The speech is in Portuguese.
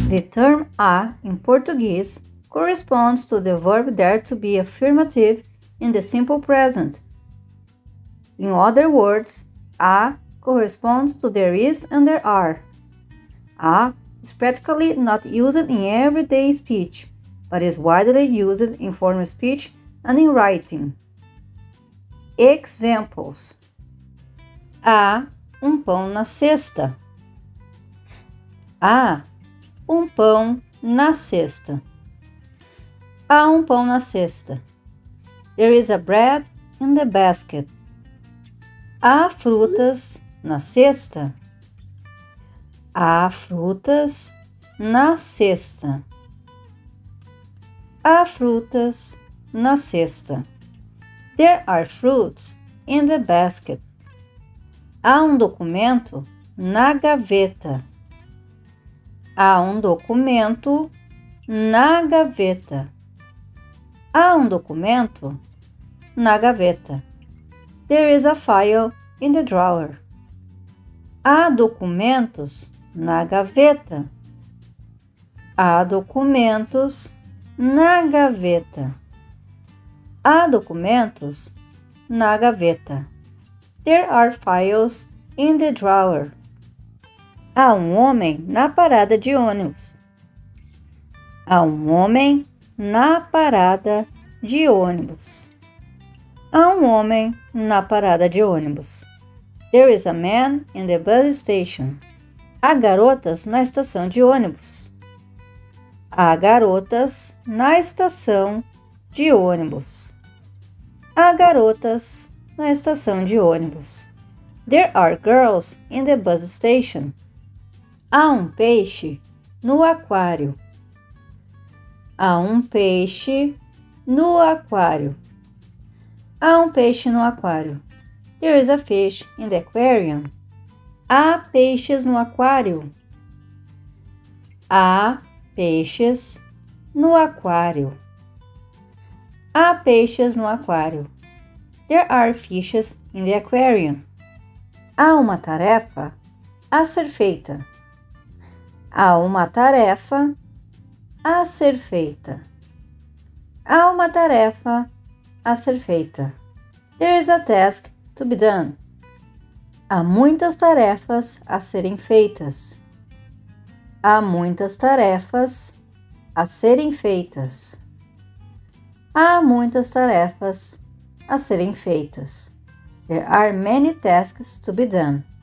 The term a in Portuguese corresponds to the verb there to be affirmative in the simple present. In other words, a corresponds to there is and there are. A is practically not used in everyday speech, but is widely used in formal speech and in writing. Examples: há pão na cesta. Há pão na cesta. Há pão na cesta. There is a bread in the basket. Há frutas na cesta. Há frutas na cesta. Há frutas na cesta. There are fruits in the basket. Há documento na gaveta. Há documento na gaveta. Há documento na gaveta. There is a file in the drawer. Há documentos na gaveta. Há documentos na gaveta. Há documentos na gaveta. There are files in the drawer. Há homem na parada de ônibus. Há homem na parada de ônibus. Há homem na parada de ônibus. There is a man in the bus station. Há garotas na estação de ônibus. Há garotas na estação de ônibus. Há garotas na estação de ônibus. There are girls in the bus station. Há peixe no aquário. Há peixe no aquário. Há peixe no aquário. There is a fish in the aquarium. Há peixes no aquário. Há peixes no aquário. Há peixes no aquário. There are fishes in the aquarium. Há uma tarefa a ser feita. Há uma tarefa a ser feita. Há uma tarefa a ser feita. There is a task to be done. Há muitas tarefas a serem feitas. Há muitas tarefas a serem feitas. Há muitas tarefas a serem feitas. There are many tasks to be done.